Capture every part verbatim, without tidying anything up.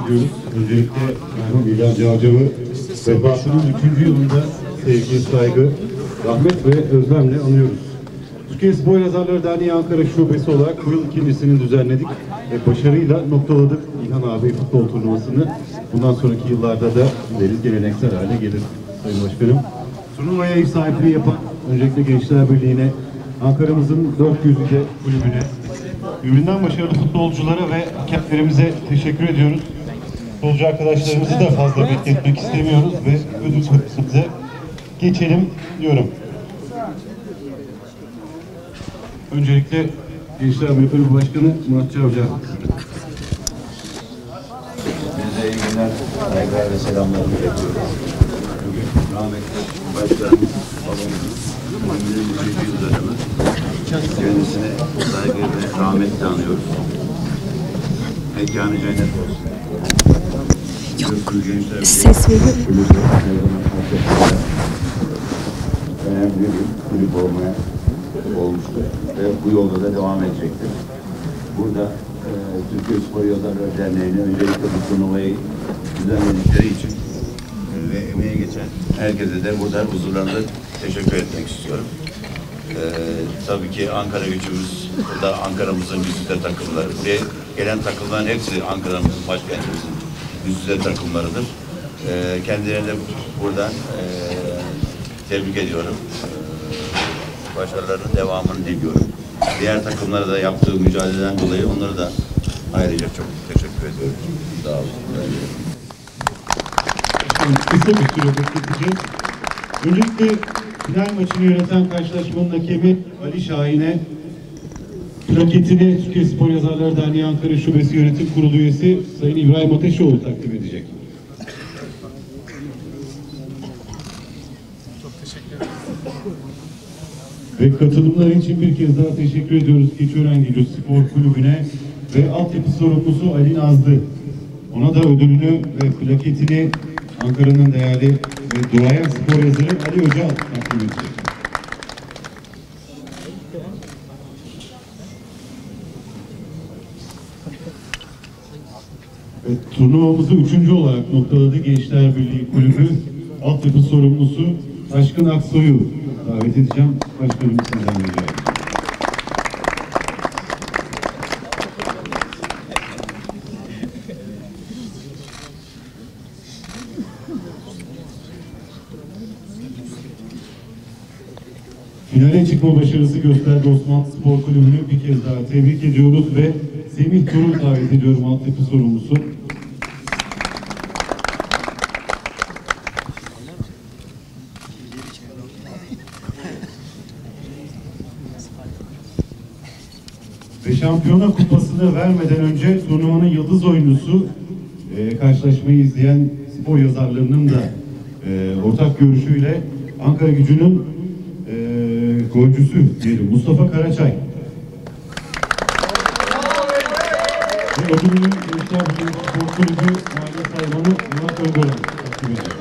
ediyoruz. Öncelikle merhum İlhan Cavcav'ı vefatının üçüncü yılında sevgi, saygı, rahmet ve özlemle anıyoruz. Türkiye Spor Yazarları Derneği Ankara Şubesi olarak bu yıl ikincisini düzenledik ve başarıyla noktaladık İlhan abi futbol turnuvasını. Bundan sonraki yıllarda da deriz geleneksel hale gelir Sayın Başkanım. Turnuvaya ev sahipliği yapan öncelikle Gençler Birliği'ne, Ankara'mızın dört yüzüce kulübüne, birbirinden başarılı futbolculara ve hakemlerimize teşekkür ediyoruz. Futbolcu arkadaşlarımızı da fazla bekletmek istemiyoruz ve ödül törenimize geçelim diyorum. Öncelikle Gençler Birliği Kulübü Başkanı Murat Cavcav. Size iyi günler, saygılar ve selamlarımı iletiyoruz. Bugün rahmetli başkanımız, babamızın yüzüncü yıl dönümü. Kendisine saygı ve rahmetle anıyoruz. Mekanı cennet olsun. Yok, ses veriyor. Önemli bir kulüp olmaya olmuştur ve bu yolda da devam edecektir. Burada e, Türkiye Spor Yazarları Derneği'ne öncelikle bu turnuvayı düzenledikleri için e, ve emeğe geçen herkese de burada huzurlarında teşekkür etmek istiyorum. E, tabii ki Ankara gücümüz, burada Ankara'mızın güzide takımları. Buraya gelen takımların hepsi Ankara'mızın, başkentimizin güzide takımlarıdır. E, kendilerine buradan e, tebrik ediyorum. Başarılarının devamını diliyorum. Diğer takımlara da yaptığı mücadeleden dolayı onları da ayrıca çok teşekkür ediyorum. Sağ olun. Kısa bir süre bekleteceğiz. Öncelikle final maçını yöneten karşılaşmanın hakemi Ali Şahin'e plaketini Türkiye Spor Yazarları Derneği Ankara Şubesi Yönetim Kurulu üyesi Sayın İbrahim Ateşoğlu takdim edecek. Ve katılımları için bir kez daha teşekkür ediyoruz Keçiörengil Spor Kulübü'ne ve altyapı sorumlusu Ali Nazlı. Ona da ödülünü ve plaketini Ankara'nın değerli ve duayen spor yazarı Ali Öcal takdim edecek. Evet, turnuvamızı üçüncü olarak noktaladı Gençler Birliği Kulübü altyapı sorumlusu Taşkın Aksoy'u davet edeceğim. Başkanım sizden rica ederim. Finale çıkma başarısı gösterdi Osmanlı Spor Kulübü'nü bir kez daha tebrik ediyoruz ve Semih Turul davet ediyorum altyapı sorumlusu. Ve şampiyona kupasını vermeden önce turnuvanın yıldız oyuncusu e, karşılaşmayı izleyen spor yazarlarının da e, ortak görüşüyle Ankara Gücü'nün e, golcüsü diyelim Mustafa Karaçay. Ve ödülünü Gençler Birliği Spor Kulübü Mahalle Saymanı Murat Öngören takdim ediyor.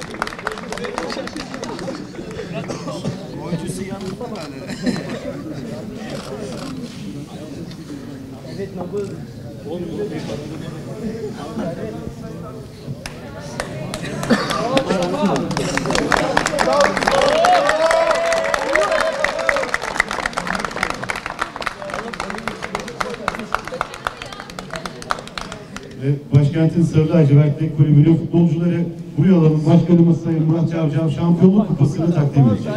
Evet, nabız. Olmuyor. Ve başkentin Sarı Lacivertli Kulübü'nün futbolcuları buraya alalım. Başkanımız Sayın Murat Cavcav şampiyonluk kupasını takdim edecek.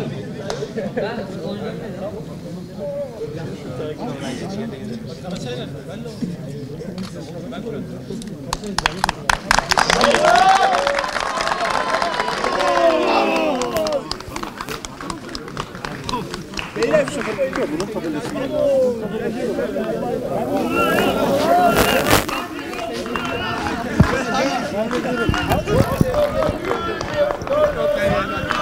Beyler şu şoför bunun tabelası. Ben